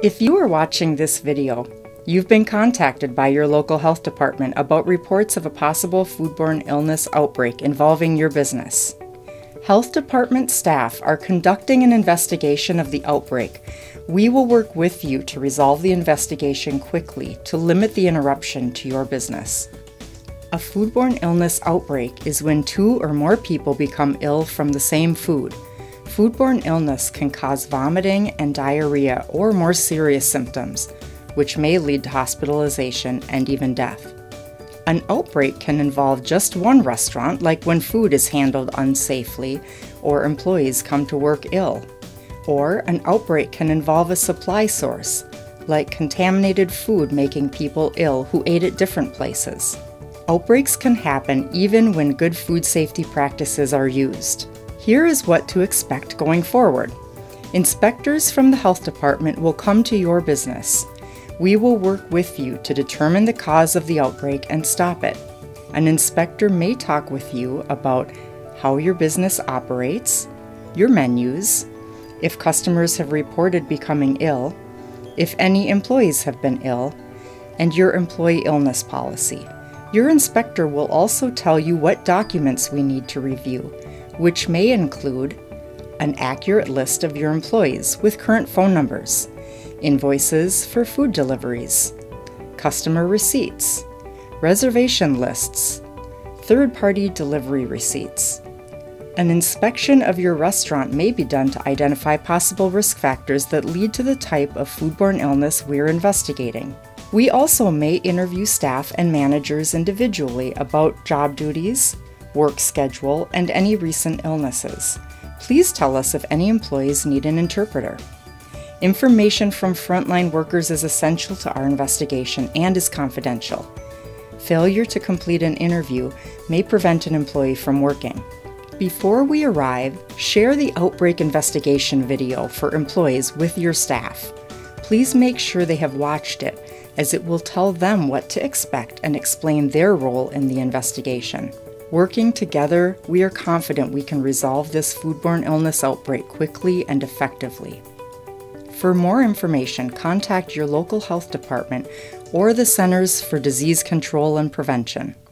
If you are watching this video, you've been contacted by your local health department about reports of a possible foodborne illness outbreak involving your business. Health department staff are conducting an investigation of the outbreak. We will work with you to resolve the investigation quickly to limit the interruption to your business. A foodborne illness outbreak is when 2 or more people become ill from the same food. Foodborne illness can cause vomiting and diarrhea or more serious symptoms, which may lead to hospitalization and even death. An outbreak can involve just one restaurant, like when food is handled unsafely or employees come to work ill. Or an outbreak can involve a supply source, like contaminated food making people ill who ate at different places. Outbreaks can happen even when good food safety practices are used. Here is what to expect going forward. Inspectors from the health department will come to your business. We will work with you to determine the cause of the outbreak and stop it. An inspector may talk with you about how your business operates, your menus, if customers have reported becoming ill, if any employees have been ill, and your employee illness policy. Your inspector will also tell you what documents we need to review, which may include an accurate list of your employees with current phone numbers, invoices for food deliveries, customer receipts, reservation lists, third-party delivery receipts. An inspection of your restaurant may be done to identify possible risk factors that lead to the type of foodborne illness we're investigating. We also may interview staff and managers individually about job duties, work schedule, and any recent illnesses. Please tell us if any employees need an interpreter. Information from frontline workers is essential to our investigation and is confidential. Failure to complete an interview may prevent an employee from working. Before we arrive, share the outbreak investigation video for employees with your staff. Please make sure they have watched it, as it will tell them what to expect and explain their role in the investigation. Working together, we are confident we can resolve this foodborne illness outbreak quickly and effectively. For more information, contact your local health department or the Centers for Disease Control and Prevention.